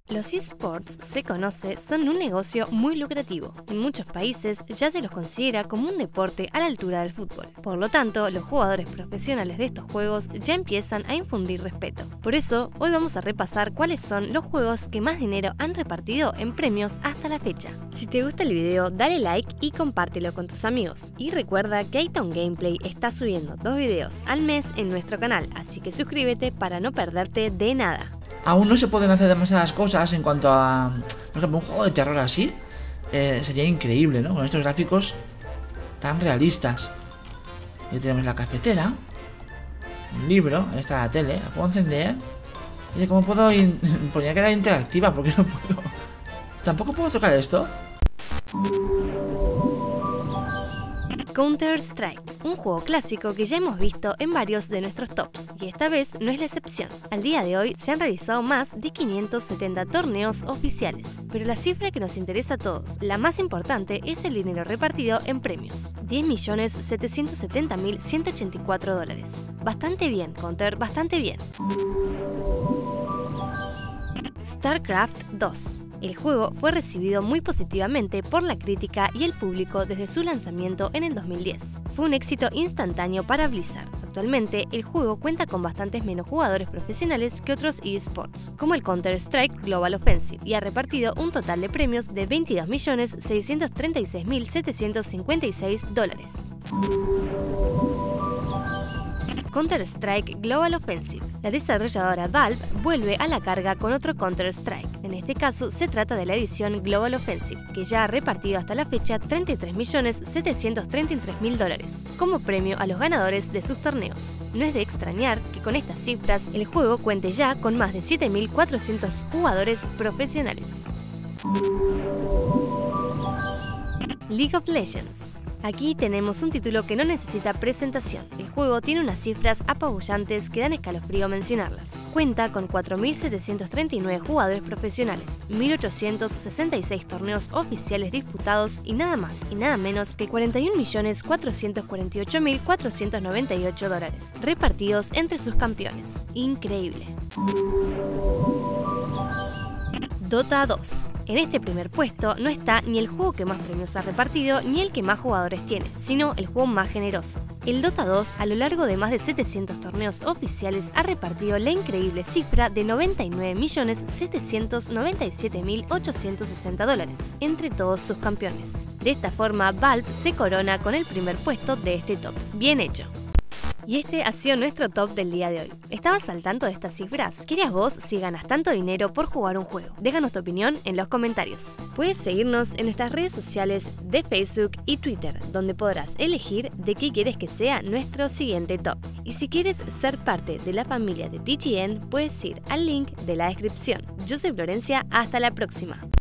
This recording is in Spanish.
Los eSports, se conoce, son un negocio muy lucrativo. En muchos países ya se los considera como un deporte a la altura del fútbol. Por lo tanto, los jugadores profesionales de estos juegos ya empiezan a infundir respeto. Por eso, hoy vamos a repasar cuáles son los juegos que más dinero han repartido en premios hasta la fecha. Si te gusta el video, dale like y compártelo con tus amigos. Y recuerda que Aiton Gameplay está subiendo 2 videos al mes en nuestro canal, así que suscríbete para no perderte de nada. Aún no se pueden hacer demasiadas cosas en cuanto a, por ejemplo, un juego de terror así. Sería increíble, ¿no? Con estos gráficos tan realistas. Ya tenemos la cafetera, un libro, ahí está la tele, la puedo encender. Oye, ¿cómo puedo ponía que era interactiva? ¿Por qué no puedo? ¿Tampoco puedo tocar esto? Counter-Strike, un juego clásico que ya hemos visto en varios de nuestros tops, y esta vez no es la excepción. Al día de hoy se han realizado más de 570 torneos oficiales, pero la cifra que nos interesa a todos, la más importante, es el dinero repartido en premios: $10.770.184. Bastante bien, Counter, bastante bien. StarCraft 2. El juego fue recibido muy positivamente por la crítica y el público desde su lanzamiento en el 2010. Fue un éxito instantáneo para Blizzard. Actualmente, el juego cuenta con bastantes menos jugadores profesionales que otros eSports, como el Counter-Strike Global Offensive, y ha repartido un total de premios de $22.636.756. Counter-Strike Global Offensive. La desarrolladora Valve vuelve a la carga con otro Counter-Strike. En este caso se trata de la edición Global Offensive, que ya ha repartido hasta la fecha $33.733.000 como premio a los ganadores de sus torneos. No es de extrañar que con estas cifras el juego cuente ya con más de 7.400 jugadores profesionales. League of Legends. Aquí tenemos un título que no necesita presentación. El juego tiene unas cifras apabullantes que dan escalofrío mencionarlas. Cuenta con 4.739 jugadores profesionales, 1.866 torneos oficiales disputados y nada más y nada menos que $41.448.498 repartidos entre sus campeones. Increíble. Dota 2. En este primer puesto no está ni el juego que más premios ha repartido ni el que más jugadores tiene, sino el juego más generoso. El Dota 2, a lo largo de más de 700 torneos oficiales, ha repartido la increíble cifra de $99.797.860 entre todos sus campeones. De esta forma, Valve se corona con el primer puesto de este top. Bien hecho. Y este ha sido nuestro top del día de hoy. ¿Estabas al tanto de estas cifras? ¿Qué harías vos si ganas tanto dinero por jugar un juego? Déjanos tu opinión en los comentarios. Puedes seguirnos en nuestras redes sociales de Facebook y Twitter, donde podrás elegir de qué quieres que sea nuestro siguiente top. Y si quieres ser parte de la familia de TGN, puedes ir al link de la descripción. Yo soy Florencia, hasta la próxima.